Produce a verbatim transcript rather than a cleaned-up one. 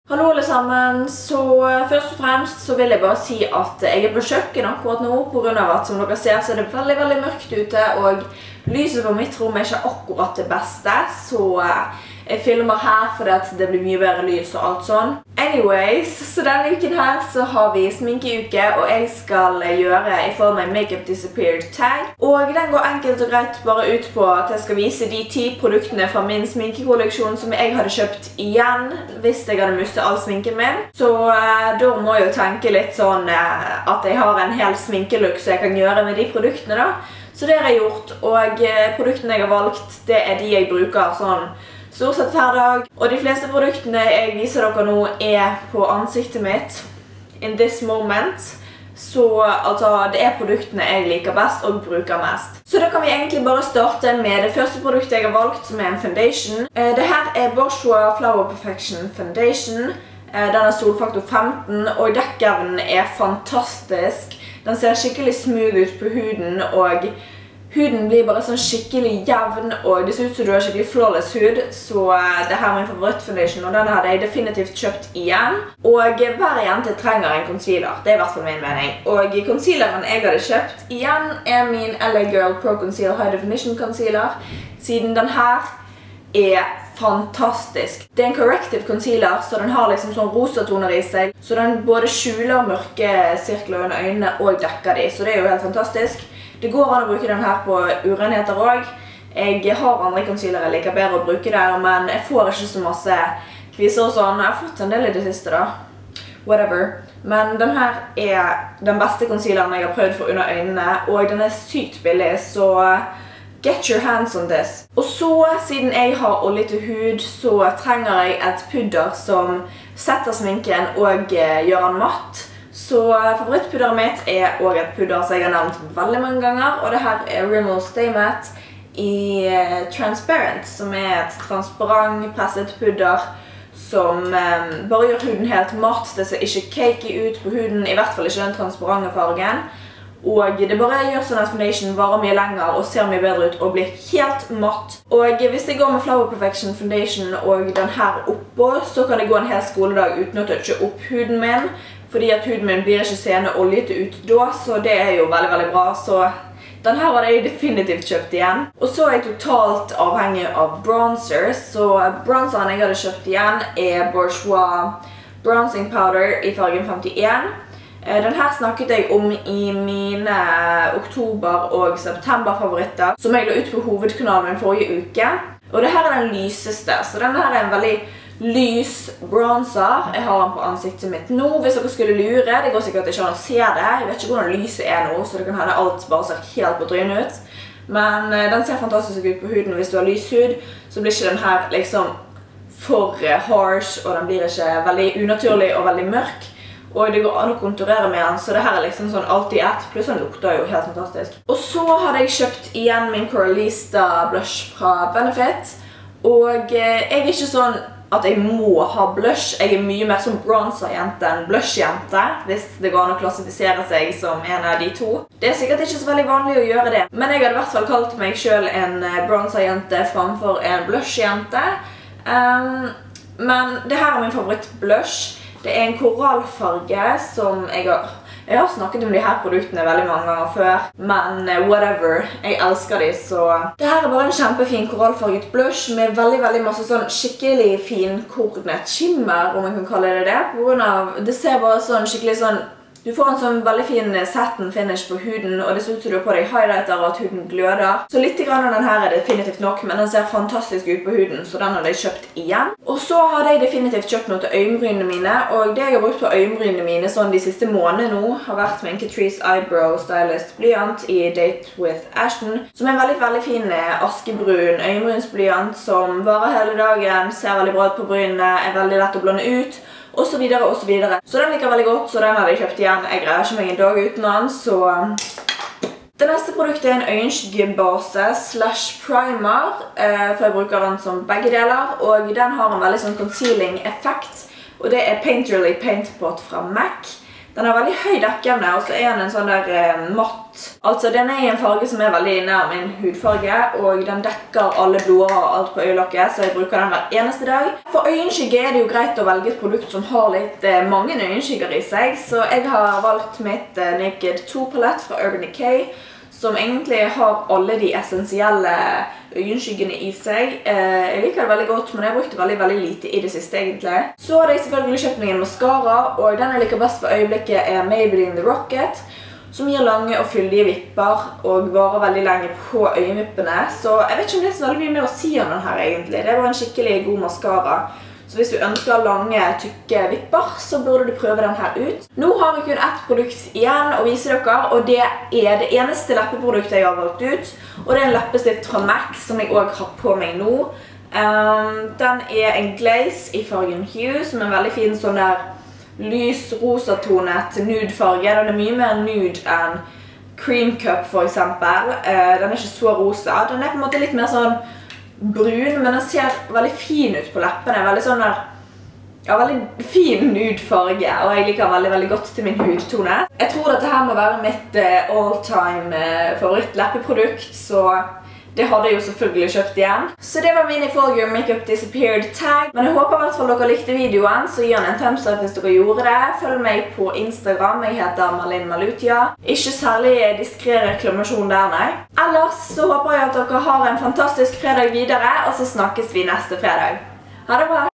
Hallo alle sammen, så først og fremst så vil jeg bare si at jeg er på kjøkken akkurat nå på grunn av at som dere ser så er det veldig, veldig mørkt ute og lyset på mitt rom er ikke akkurat det beste, så jeg filmer her fordi at det blir mye bedre lys og alt sånn. Anyways, så denne uken her så har vi sminkeuke og jeg skal gjøre i form av Makeup Disappeared tag. Og den går enkelt og greit bare ut på at jeg skal vise de ti produktene fra min sminkekolleksjon som jeg hadde kjøpt igjen hvis jeg hadde mistet all sminken min. Så uh, da må jeg jo tenke litt sånn uh, at jeg har en hel sminkelook så jeg kan gjøre med de produktene da. Så det har jeg gjort, og uh, produktene jeg har valgt, det er de jeg bruker sånn stort sett hver dag. Og de fleste produktene jeg viser dere nå er på ansiktet mitt in this moment. Så altså, det er produktene jeg liker best og bruker mest. Så da kan vi egentlig bare starte med det første produktet jeg har valgt, som er en foundation. Det her er Bourjois Flower Perfection Foundation. Den er solfaktor femten, og dekkevnen er fantastisk. Den ser skikkelig smooth ut på huden, og huden blir bare sånn skikkelig jevn, og det ser ut som du har skikkelig flawless hud, så det her er min favorittfoundation, og den hadde jeg definitivt kjøpt igjen. Og hver jente trenger en concealer, det er i hvert fall min mening. Og concealeren jeg hadde kjøpt igjen er min L A Girl Pro Conceal High Definition Concealer, siden den her er fantastisk. Det er en corrective concealer, så den har liksom sånn rosa toner i seg, så den både skjuler mørke sirkler under øynene og dekker de, så det er jo helt fantastisk. Det går an å bruke den her på urenheter også. Jeg har andre concealer jeg liker bedre å bruke der, men jeg får ikke så masse kviser og sånn. Jeg har fått en del i det siste da. Whatever. Men den her er den beste concealeren jeg har prøvd for under øynene, og den er sykt billig, så get your hands on this. Og så, siden jeg har oljete hud, så trenger jeg et pudder som setter sminken og gjør den matt. Så favorittpudderet mitt er også et pudder som jeg har nevnt veldig mange ganger, og det her er Rimmel Stay Matte i Transparent, som er et transparent presset pudder som um, bare gjør huden helt matt. Det ser ikke cakey ut på huden, i hvert fall ikke den transparente fargen. Og det bare gjør sånn at foundation varer mye lenger og ser mye bedre ut og blir helt matt. Og hvis jeg går med Flower Perfection Foundation og den her oppå, så kan det gå en hel skoledag uten å touche opp huden min, fordi at huden min blir ikke seende oljete ut da, så det er jo veldig, veldig bra. Så den her hadde jeg definitivt kjøpt igjen. Og så er jeg totalt avhengig av bronzer, så bronzeren jeg hadde kjøpt igjen er Bourjois Bronzing Powder i fargen femtien. Den her snakket jeg om i mine oktober- og september-favoritter, som jeg la ut på hovedkanalen min forrige uke. Og det her er den lyseste, så denne her er en veldig lys bronzer. Jeg har den på ansiktet mitt nå, hvis dere skulle lure. Det går sikkert ikke an å se det. Jeg vet ikke hvordan lyset er nå, så det kan hende alt bare ser helt på trynet ut. Men den ser fantastisk ut på huden. Hvis du har lys hud, så blir ikke den her liksom for harsh, og den blir ikke veldig unaturlig og veldig mørk. Og det går an å konturere med den, så det her er liksom sånn alt i ett, pluss den lukter jo helt fantastisk. Og så hadde jeg kjøpt igjen min Coralista blush fra Benefit, og jeg er ikke sånn at jeg må ha blush. Jeg er mye mer som bronzer-jente enn blush-jente, hvis det går an å klassifisere seg som en av de to. Det er sikkert ikke så veldig vanlig å gjøre det, men jeg hadde i hvert fall kalt meg selv en bronzer-jente framfor en blush-jente. Um, men det her er min favoritt-blush. Det er en korallfarge som jeg har... Jeg har snakket om de her produktene veldig mange ganger før, men whatever, jeg elsker de, så... Det her er bare en kjempefin korallfarget blush med veldig, veldig masse sånn skikkelig fin kornet skimmer, om man kan kalle det det. På grunn av, det ser bare sånn skikkelig sånn... Du får en sånn veldig fin satin finish på huden, og det ser ut som du har på deg highlighter og at huden gløder. Så litt grann av den her er definitivt nok, men den ser fantastisk ut på huden, så den hadde jeg kjøpt igjen. Og så hadde jeg definitivt kjøpt noe til øyenbrynene mine, og det jeg har brukt på øyenbrynene mine sånn de siste månedene nå, har vært min Catrice Eyebrow Stylist blyant i Date with Ashton, som er en veldig, veldig fin askebrun øyenbrynsblyant som varer hele dagen, ser veldig bra ut på brynene, er veldig lett å blande ut, og så videre, og så videre. Så den liker veldig godt, så den hadde jeg kjøpt igjen. Jeg greier ikke meg en dag uten den, så... Det neste produktet er en øyenskyggebase slash primer, for jeg bruker den som begge deler, og den har en veldig sånn concealing effekt, og det er Painterly Paint Pot fra MAC. Den har veldig høy dekkevne, og så er den en sånn der eh, matt. Altså, den er i en farge som er veldig nær min hudfarge, og den dekker alle blodårer og alt på øyelokket, så jeg bruker den hver eneste dag. For øyenskygge er det jo greit å velge et produkt som har litt eh, mange øyenskygger i seg, så jeg har valgt mitt eh, Naked to palett fra Urban Decay, som egentlig har alle de essensielle øyenskyggene i seg. Jeg liker det veldig godt, men jeg har brukt det veldig, veldig lite i det siste egentlig. Så har jeg selvfølgelig kjøpt meg en mascara, og den jeg liker best for øyeblikket er Maybelline The Rocket, som gir lange og fyldige vipper og varer veldig lenge på øyenvippene. Så jeg vet ikke om det er så veldig mye mer å si om den her egentlig. Det er bare en skikkelig god mascara. Så hvis du ønsker lange, tykke vipper, så burde du prøve den her ut. Nå har vi kun ett produkt igjen å vise dere, og det er det eneste leppeproduktet jeg har valgt ut. Og det er en leppestift fra MAC, som jeg også har på meg nå. Um, den er en glaze i fargen Hue, som er en veldig fin sånn der lys rosatonet nude-farge. Den er mye mer nude enn Cream Cup for eksempel. Uh, den er ikke så rosa. Den er på en måte litt mer sånn brun, men den ser veldig fin ut på leppene. Veldig sånn der, ja, veldig fin nude-farge, og jeg liker veldig, veldig godt til min hudtone. Jeg tror dette her må være mitt uh, all-time uh, favoritt-leppeprodukt, så det hadde jeg jo selvfølgelig kjøpt igjen. Så det var min Folgore Makeup Disappeared tag. Men jeg håper i hvert fall dere likte videoen, så gi den en thumbs up hvis dere gjorde det. Følg meg på Instagram, jeg heter Malin Malutia. Ikke særlig diskret reklamasjon der, nei. Ellers så håper jeg at dere har en fantastisk fredag videre, og så snakkes vi neste fredag. Ha det bra!